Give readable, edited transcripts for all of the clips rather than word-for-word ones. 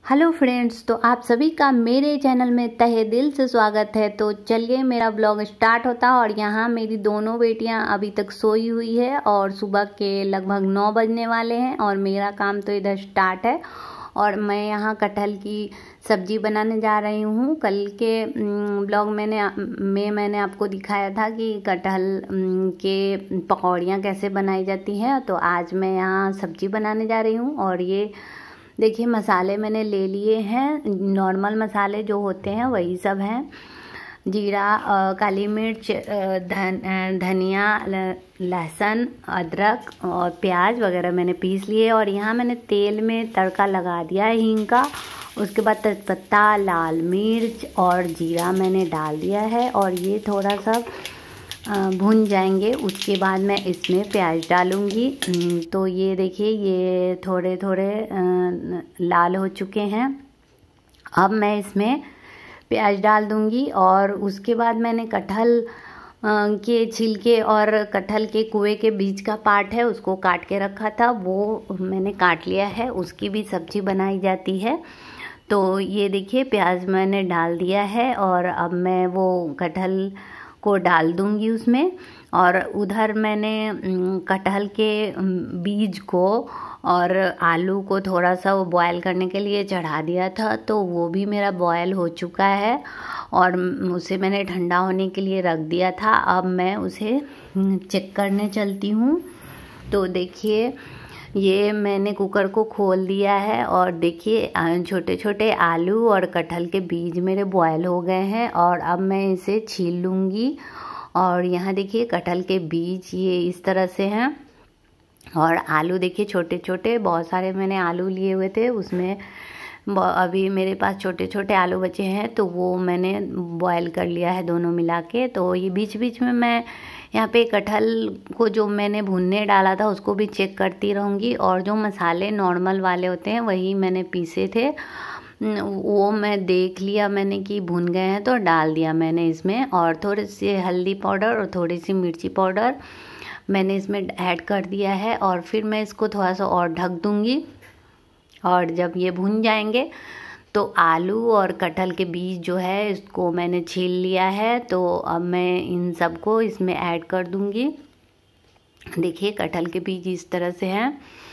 Hello friends, तो आप सभी का मेरे चैनल में तहे दिल से स्वागत है। तो चलिए मेरा ब्लॉग स्टार्ट होता है। और यहाँ मेरी दोनों बेटियाँ अभी तक सोई हुई है और सुबह के लगभग 9 बजने वाले हैं और मेरा काम तो इधर स्टार्ट है। और मैं यहाँ कटहल की सब्जी बनाने जा रही हूँ। कल के ब्लॉग मैंने आपको दिखाया था कि कटहल के पकौड़ियाँ कैसे बनाई जाती हैं। तो आज मैं यहाँ सब्जी बनाने जा रही हूँ। और ये देखिए मसाले मैंने ले लिए हैं, नॉर्मल मसाले जो होते हैं वही सब हैं। जीरा, काली मिर्च, धनिया, लहसुन, अदरक और प्याज वगैरह मैंने पीस लिए। और यहाँ मैंने तेल में तड़का लगा दिया है हींग का। उसके बाद तेजपत्ता, लाल मिर्च और जीरा मैंने डाल दिया है और ये थोड़ा सा भुन जाएंगे। उसके बाद मैं इसमें प्याज डालूंगी। तो ये देखिए ये थोड़े थोड़े लाल हो चुके हैं। अब मैं इसमें प्याज डाल दूंगी। और उसके बाद मैंने कटहल के छिलके और कटहल के कुएं के बीच का पार्ट है उसको काट के रखा था, वो मैंने काट लिया है। उसकी भी सब्जी बनाई जाती है। तो ये देखिए प्याज मैंने डाल दिया है और अब मैं वो कटहल को डाल दूंगी उसमें। और उधर मैंने कटहल के बीज को और आलू को थोड़ा सा वो बॉयल करने के लिए चढ़ा दिया था। तो वो भी मेरा बॉयल हो चुका है और उसे मैंने ठंडा होने के लिए रख दिया था। अब मैं उसे चेक करने चलती हूँ। तो देखिए ये मैंने कुकर को खोल दिया है और देखिए छोटे छोटे आलू और कटहल के बीज मेरे बॉयल हो गए हैं। और अब मैं इसे छील लूँगी। और यहाँ देखिए कटहल के बीज ये इस तरह से हैं और आलू देखिए छोटे छोटे, बहुत सारे मैंने आलू लिए हुए थे, उसमें अभी मेरे पास छोटे छोटे आलू बचे हैं तो वो मैंने बॉयल कर लिया है दोनों मिला के। तो ये बीच बीच में मैं यहाँ पे कटहल को जो मैंने भुनने डाला था उसको भी चेक करती रहूँगी। और जो मसाले नॉर्मल वाले होते हैं वही मैंने पीसे थे, वो मैं देख लिया मैंने कि भुन गए हैं तो डाल दिया मैंने इसमें। और थोड़ी सी हल्दी पाउडर और थोड़ी सी मिर्ची पाउडर मैंने इसमें ऐड कर दिया है। और फिर मैं इसको थोड़ा सा और ढक दूँगी। और जब ये भुन जाएंगे तो आलू और कटहल के बीज जो है इसको मैंने छील लिया है। तो अब मैं इन सबको इसमें ऐड कर दूंगी। देखिए कटहल के बीज इस तरह से हैं।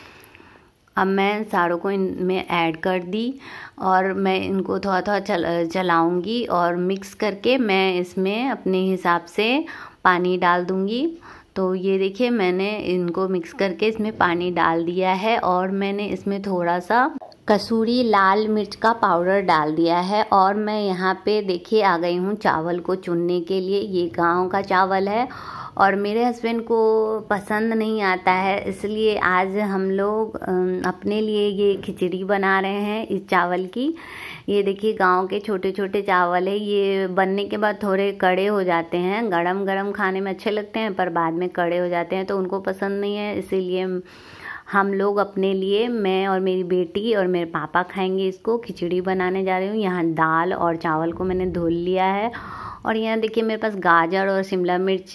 अब मैं सारों को इनमें ऐड कर दी और मैं इनको थोड़ा थोड़ा चलाऊंगी और मिक्स करके मैं इसमें अपने हिसाब से पानी डाल दूंगी। तो ये देखिए मैंने इनको मिक्स करके इसमें पानी डाल दिया है और मैंने इसमें थोड़ा सा कसूरी लाल मिर्च का पाउडर डाल दिया है। और मैं यहाँ पे देखिए आ गई हूँ चावल को चुनने के लिए। ये गांव का चावल है और मेरे हस्बैंड को पसंद नहीं आता है, इसलिए आज हम लोग अपने लिए ये खिचड़ी बना रहे हैं इस चावल की। ये देखिए गांव के छोटे छोटे चावल है। ये बनने के बाद थोड़े कड़े हो जाते हैं, गरम गरम खाने में अच्छे लगते हैं पर बाद में कड़े हो जाते हैं तो उनको पसंद नहीं है। इसीलिए हम लोग अपने लिए, मैं और मेरी बेटी और मेरे पापा खाएंगे इसको। खिचड़ी बनाने जा रही हूँ। यहाँ दाल और चावल को मैंने धुल लिया है। और यहाँ देखिए मेरे पास गाजर और शिमला मिर्च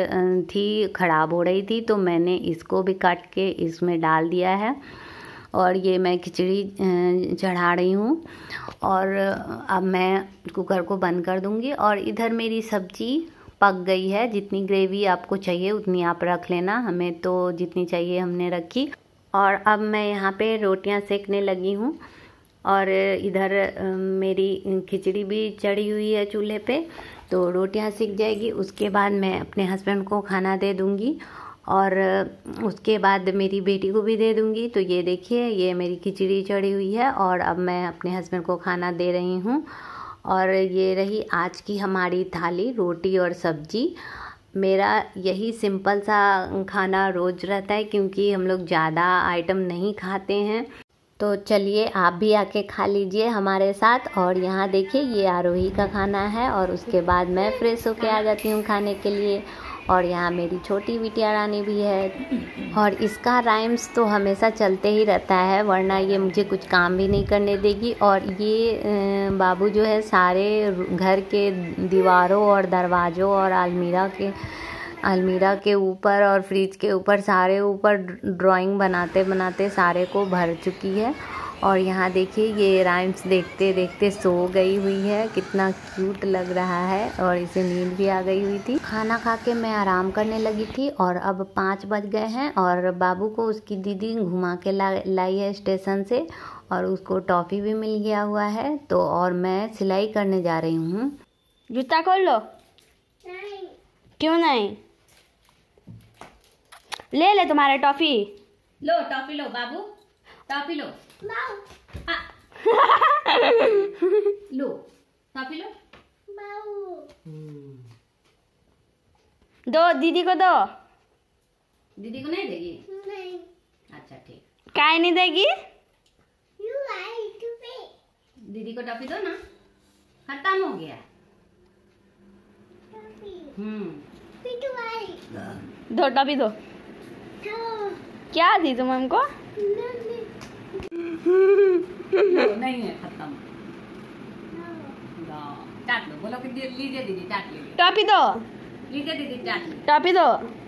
थी, ख़राब हो रही थी, तो मैंने इसको भी काट के इसमें डाल दिया है। और ये मैं खिचड़ी चढ़ा रही हूँ। और अब मैं कुकर को बंद कर दूँगी। और इधर मेरी सब्जी पक गई है। जितनी ग्रेवी आपको चाहिए उतनी आप रख लेना, हमें तो जितनी चाहिए हमने रखी। और अब मैं यहाँ पे रोटियाँ सेकने लगी हूँ। और इधर मेरी खिचड़ी भी चढ़ी हुई है चूल्हे पे, तो रोटियाँ सिक जाएगी। उसके बाद मैं अपने हस्बैंड को खाना दे दूँगी और उसके बाद मेरी बेटी को भी दे दूँगी। तो ये देखिए ये मेरी खिचड़ी चढ़ी हुई है और अब मैं अपने हस्बैंड को खाना दे रही हूँ। और ये रही आज की हमारी थाली, रोटी और सब्जी। मेरा यही सिंपल सा खाना रोज़ रहता है क्योंकि हम लोग ज़्यादा आइटम नहीं खाते हैं। तो चलिए आप भी आके खा लीजिए हमारे साथ। और यहाँ देखिए ये आरोही का खाना है और उसके बाद मैं फ्रेश होके आ जाती हूँ खाने के लिए। और यहाँ मेरी छोटी बिटिया रानी भी है और इसका राइम्स तो हमेशा चलते ही रहता है, वरना ये मुझे कुछ काम भी नहीं करने देगी। और ये बाबू जो है सारे घर के दीवारों और दरवाज़ों और अलमीरा के ऊपर और फ्रिज के ऊपर सारे ऊपर ड्राइंग बनाते बनाते सारे को भर चुकी है। और यहाँ देखिए ये राइम्स देखते देखते सो गई हुई है, कितना क्यूट लग रहा है और इसे नींद भी आ गई हुई थी। खाना खा के मैं आराम करने लगी थी और अब 5 बज गए हैं और बाबू को उसकी दीदी घुमा के लाई है स्टेशन से और उसको टॉफ़ी भी मिल गया हुआ है। तो और मैं सिलाई करने जा रही हूँ। जूता खोल लो। नहीं। क्यों नहीं? ले ले तुम्हारे टॉफी। लो टॉफी लो बाबू, टॉफी लो। लो टॉफी लो। दो दीदी को दो। दीदी को नहीं देगी? नहीं। अच्छा ठीक। काहे नहीं देगी? दीदी को टॉफी दो ना, खत्म हो गया। दो टॉफी दो। क्या दी तुम हमको? नहीं है, खत्म। चाट लो, बोलो कि लीजिए दीदी चाट लीजिए। टॉफी दो। लीजिए दीदी चाट लीजिए। टॉफी दो।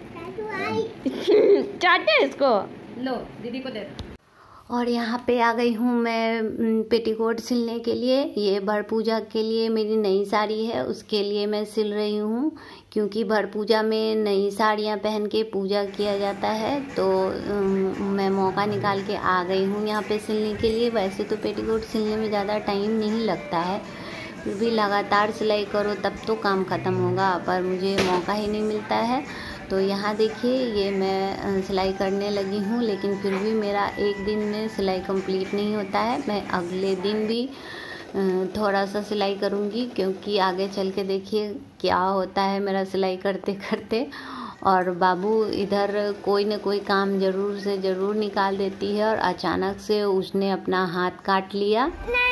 चाटे इसको। लो दीदी को दे दो। और यहाँ पे आ गई हूँ मैं पेटीकोट सिलने के लिए। ये भर पूजा के लिए मेरी नई साड़ी है, उसके लिए मैं सिल रही हूँ क्योंकि भर पूजा में नई साड़ियाँ पहन के पूजा किया जाता है। तो मैं मौका निकाल के आ गई हूँ यहाँ पे सिलने के लिए। वैसे तो पेटीकोट सिलने में ज़्यादा टाइम नहीं लगता है, फिर भी लगातार सिलाई करो तब तो काम ख़त्म होगा, पर मुझे मौका ही नहीं मिलता है। तो यहाँ देखिए ये मैं सिलाई करने लगी हूँ, लेकिन फिर भी मेरा एक दिन में सिलाई कंप्लीट नहीं होता है। मैं अगले दिन भी थोड़ा सा सिलाई करूँगी क्योंकि आगे चल के देखिए क्या होता है मेरा सिलाई करते करते। और बाबू इधर कोई न कोई काम ज़रूर से ज़रूर निकाल देती है और अचानक से उसने अपना हाथ काट लिया।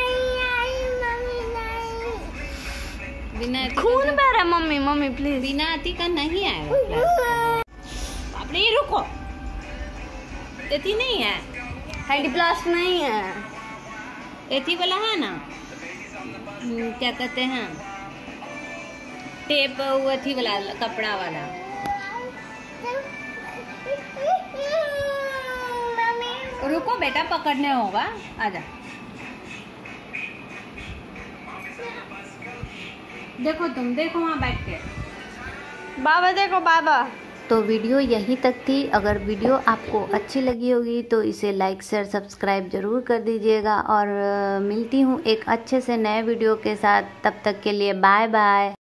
खून बह रहा है मम्मी, मम्मी प्लीज। बिना आती का नहीं आएगा। आपने ये रुको, एथी नहीं है, हेडप्लास्ट नहीं है, एथी वाला है ना, क्या कहते हैं टेप, एथी वाला कपड़ा वाला। रुको बेटा पकड़ने होगा, आजा। देखो तुम देखो वहाँ बैठ के। बाबा देखो बाबा। तो वीडियो यहीं तक थी। अगर वीडियो आपको अच्छी लगी होगी तो इसे लाइक शेयर सब्सक्राइब ज़रूर कर दीजिएगा और मिलती हूँ एक अच्छे से नए वीडियो के साथ। तब तक के लिए बाय बाय।